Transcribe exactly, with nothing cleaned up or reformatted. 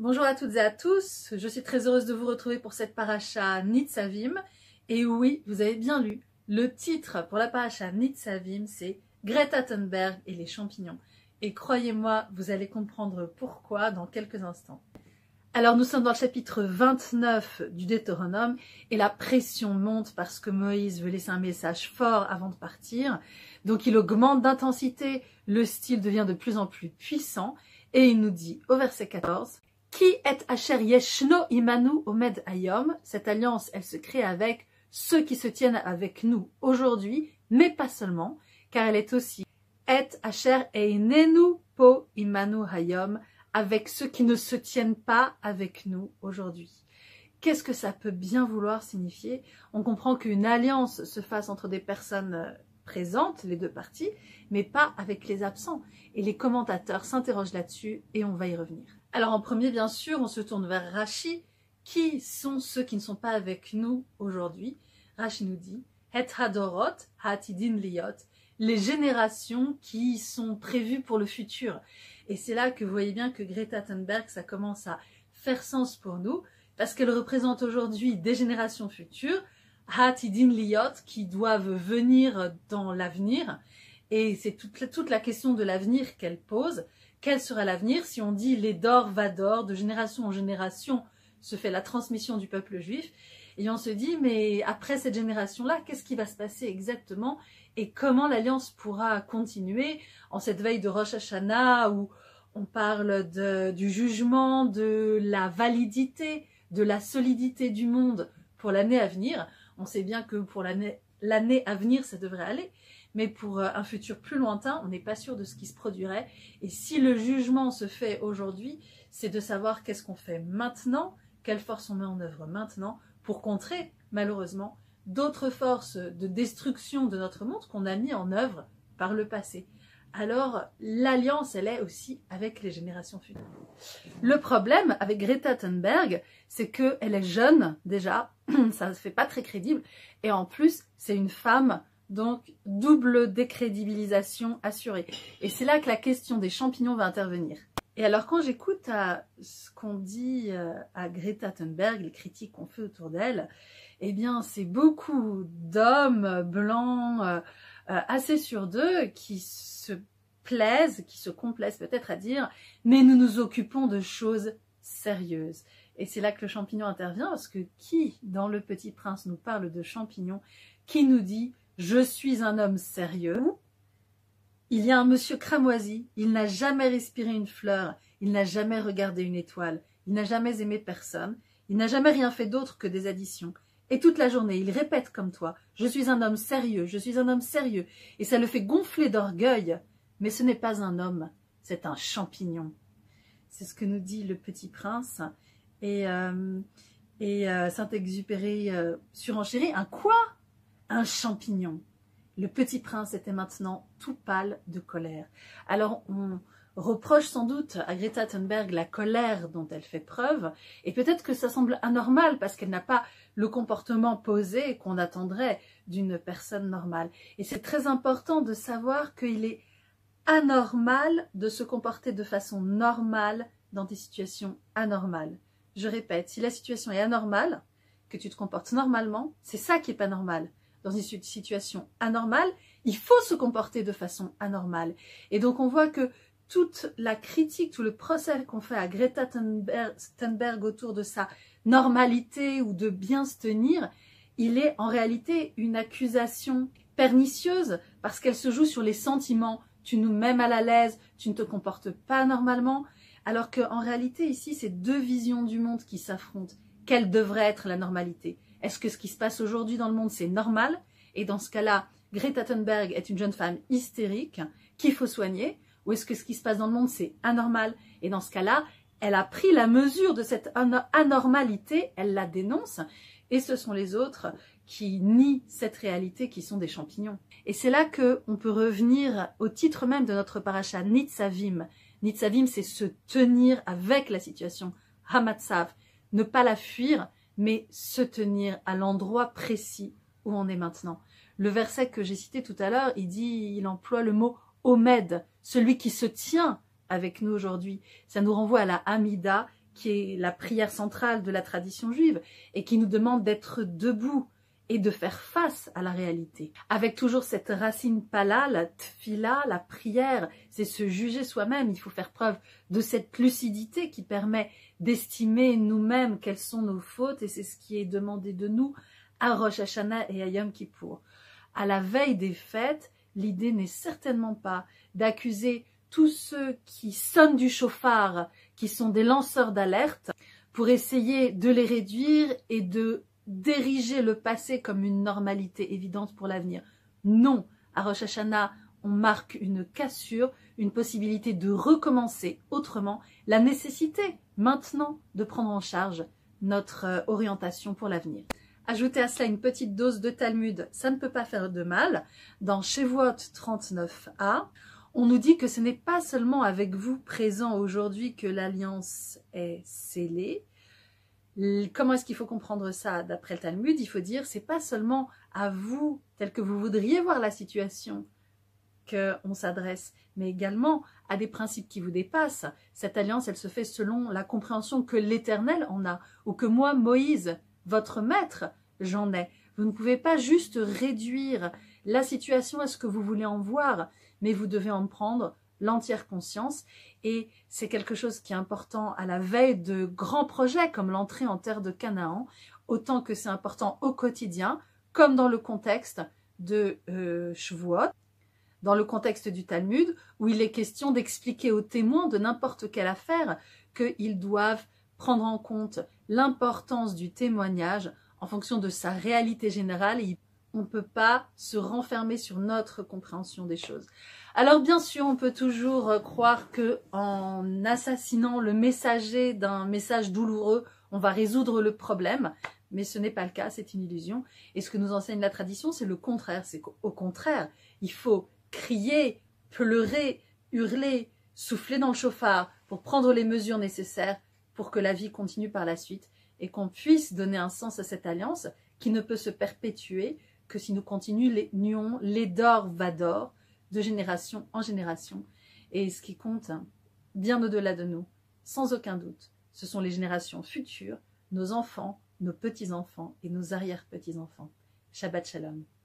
Bonjour à toutes et à tous, je suis très heureuse de vous retrouver pour cette paracha Nitzavim. Et oui, vous avez bien lu, le titre pour la paracha Nitzavim, c'est Greta Thunberg et les champignons. Et croyez-moi, vous allez comprendre pourquoi dans quelques instants. Alors nous sommes dans le chapitre vingt-neuf du Deutéronome et la pression monte parce que Moïse veut laisser un message fort avant de partir. Donc il augmente d'intensité, le style devient de plus en plus puissant et il nous dit au verset quatorze « Qui est Asher Yeshno Imanu Omed Hayom » Cette alliance, elle se crée avec ceux qui se tiennent avec nous aujourd'hui, mais pas seulement, car elle est aussi « Et Asher Einenu Po Imanu Hayom » avec ceux qui ne se tiennent pas avec nous aujourd'hui. Qu'est-ce que ça peut bien vouloir signifier? On comprend qu'une alliance se fasse entre des personnes présentes, les deux parties, mais pas avec les absents. Et les commentateurs s'interrogent là-dessus et on va y revenir. Alors en premier, bien sûr, on se tourne vers Rashi. Qui sont ceux qui ne sont pas avec nous aujourd'hui? Rashi nous dit « Het hadorot hatidin liot » les générations qui sont prévues pour le futur. Et c'est là que vous voyez bien que Greta Thunberg, ça commence à faire sens pour nous, parce qu'elle représente aujourd'hui des générations futures, Hatidin Liot, qui doivent venir dans l'avenir. Et c'est toute, toute la question de l'avenir qu'elle pose. Quel sera l'avenir si on dit les d'or va d'or, de génération en génération se fait la transmission du peuple juif. Et on se dit, mais après cette génération-là, qu'est-ce qui va se passer exactement? Et comment l'alliance pourra continuer en cette veille de Rosh Hashanah où on parle de, du jugement, de la validité, de la solidité du monde pour l'année à venir. On sait bien que pour l'année l'année à venir, ça devrait aller. Mais pour un futur plus lointain, on n'est pas sûr de ce qui se produirait. Et si le jugement se fait aujourd'hui, c'est de savoir qu'est-ce qu'on fait maintenant, quelle force on met en œuvre maintenant pour contrer, malheureusement, d'autres forces de destruction de notre monde qu'on a mis en œuvre par le passé. Alors, l'alliance, elle est aussi avec les générations futures. Le problème avec Greta Thunberg, c'est qu'elle est jeune, déjà, ça ne fait pas très crédible, et en plus, c'est une femme, donc double décrédibilisation assurée. Et c'est là que la question des champignons va intervenir. Et alors, quand j'écoute à ce qu'on dit à Greta Thunberg, les critiques qu'on fait autour d'elle, eh bien, c'est beaucoup d'hommes blancs, euh, euh, assez sûrs d'eux, qui se plaisent, qui se complaisent peut-être à dire « mais nous nous occupons de choses sérieuses ». Et c'est là que le champignon intervient, parce que qui, dans Le Petit Prince, nous parle de champignons, qui nous dit « je suis un homme sérieux ». Il y a un monsieur cramoisi, il n'a jamais respiré une fleur, il n'a jamais regardé une étoile, il n'a jamais aimé personne, il n'a jamais rien fait d'autre que des additions. Et toute la journée, il répète comme toi, « je suis un homme sérieux, je suis un homme sérieux ». Et ça le fait gonfler d'orgueil, mais ce n'est pas un homme, c'est un champignon. C'est ce que nous dit Le Petit Prince. Et, euh, et euh, Saint-Exupéry euh, surenchérit, un quoi? Un champignon. Le Petit Prince était maintenant tout pâle de colère. Alors on reproche sans doute à Greta Thunberg la colère dont elle fait preuve, et peut-être que ça semble anormal parce qu'elle n'a pas le comportement posé qu'on attendrait d'une personne normale. Et c'est très important de savoir qu'il est anormal de se comporter de façon normale dans des situations anormales. Je répète, si la situation est anormale, que tu te comportes normalement, c'est ça qui n'est pas normal. Dans une situation anormale, il faut se comporter de façon anormale. Et donc on voit que toute la critique, tout le procès qu'on fait à Greta Thunberg, Thunberg autour de sa normalité ou de bien se tenir, il est en réalité une accusation pernicieuse parce qu'elle se joue sur les sentiments. Tu nous mets mal à l'aise, tu ne te comportes pas normalement. Alors qu'en réalité ici, c'est deux visions du monde qui s'affrontent. Quelle devrait être la normalité ? Est-ce que ce qui se passe aujourd'hui dans le monde, c'est normal? Et dans ce cas-là, Greta Thunberg est une jeune femme hystérique qu'il faut soigner? Ou est-ce que ce qui se passe dans le monde, c'est anormal? Et dans ce cas-là, elle a pris la mesure de cette anormalité, elle la dénonce, et ce sont les autres qui nient cette réalité qui sont des champignons. Et c'est là qu'on peut revenir au titre même de notre paracha Nitzavim. Nitzavim, c'est se tenir avec la situation, Hamatsav, ne pas la fuir, mais se tenir à l'endroit précis où on est maintenant. Le verset que j'ai cité tout à l'heure, il dit, il emploie le mot Omed, celui qui se tient avec nous aujourd'hui. Ça nous renvoie à la Hamida, qui est la prière centrale de la tradition juive et qui nous demande d'être debout et de faire face à la réalité. Avec toujours cette racine pala, la tfila, la prière, c'est se juger soi-même. Il faut faire preuve de cette lucidité qui permet d'estimer nous-mêmes quelles sont nos fautes et c'est ce qui est demandé de nous à Rosh Hashanah et à Yom Kippour. À la veille des fêtes, l'idée n'est certainement pas d'accuser tous ceux qui sonnent du chauffard, qui sont des lanceurs d'alerte, pour essayer de les réduire et de d'ériger le passé comme une normalité évidente pour l'avenir. Non, à Rosh Hashanah, on marque une cassure, une possibilité de recommencer autrement, la nécessité maintenant de prendre en charge notre orientation pour l'avenir. Ajoutez à cela une petite dose de Talmud, ça ne peut pas faire de mal. Dans Shevuot trente-neuf a, on nous dit que ce n'est pas seulement avec vous présents aujourd'hui que l'alliance est scellée. Comment est-ce qu'il faut comprendre ça d'après le Talmud? Il faut dire, c'est pas seulement à vous, tel que vous voudriez voir la situation, qu'on s'adresse, mais également à des principes qui vous dépassent. Cette alliance, elle se fait selon la compréhension que l'Éternel en a, ou que moi, Moïse, votre maître, j'en ai. Vous ne pouvez pas juste réduire la situation à ce que vous voulez en voir, mais vous devez en prendre l'entière conscience, et c'est quelque chose qui est important à la veille de grands projets comme l'entrée en terre de Canaan, autant que c'est important au quotidien, comme dans le contexte de euh, Shavuot, dans le contexte du Talmud, où il est question d'expliquer aux témoins de n'importe quelle affaire qu'ils doivent prendre en compte l'importance du témoignage en fonction de sa réalité générale, et on ne peut pas se renfermer sur notre compréhension des choses. Alors bien sûr, on peut toujours croire que en assassinant le messager d'un message douloureux, on va résoudre le problème, mais ce n'est pas le cas, c'est une illusion. Et ce que nous enseigne la tradition, c'est le contraire. C'est qu'au contraire, il faut crier, pleurer, hurler, souffler dans le chauffard pour prendre les mesures nécessaires pour que la vie continue par la suite et qu'on puisse donner un sens à cette alliance qui ne peut se perpétuer que si nous continuons l'édor vador de génération en génération. Et ce qui compte, bien au-delà de nous, sans aucun doute, ce sont les générations futures, nos enfants, nos petits-enfants et nos arrière-petits-enfants. Shabbat Shalom.